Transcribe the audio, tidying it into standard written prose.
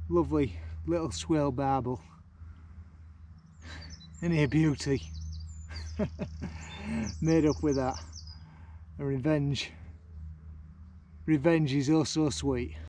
Lovely little Swale Barbel. Isn't he a beauty? Made up with that. And revenge. Revenge is oh so sweet.